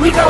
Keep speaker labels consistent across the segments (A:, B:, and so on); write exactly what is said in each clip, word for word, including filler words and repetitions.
A: we go.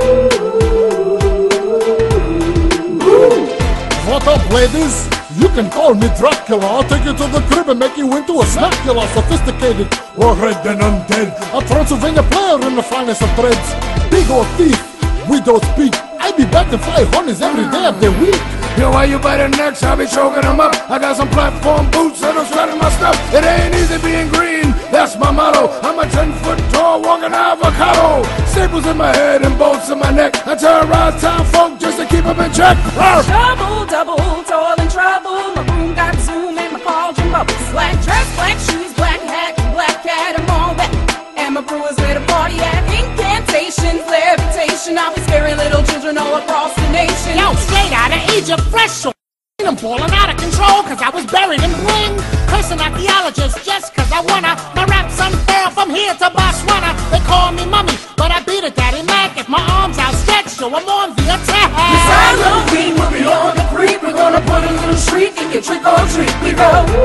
B: What up, ladies? You can call me Dracula. I'll take you to the crib and make you into a snack killer. Sophisticated or red and undead. A Transylvania player in the finest of threads. Big or thief, we don't speak. I be back to fly honeys every day of the week.
A: Yo, why you biting necks? I be choking them up. I got some platform boots that I'm shredding my stuff. It ain't easy being green, that's my motto. I'm a ten foot tall walking avocado. Staples in my head and bolts in my neck. I terrorize town folk just to keep them in check.
C: Double, double, toil and trouble. My broom got zoom and my cauldron bubbles. Black dress, black shoes, black hat, black cat, I'm all that. And my brewers where the party at. Incantations, levitation. I'll be scaring little children all across the nation.
D: Yo, straight out of Egypt, fresh so I'm falling out of control cause I was buried in bling. Cursing archaeologists just cause I wanna. My rap's unfair from here to Botswana. They call me mummy, but I beat a daddy Mac. If my arms outstretched, so I'm on the attack.
C: This Halloween will be on the creek. We're gonna put a little shriek and get trick or treat. We go.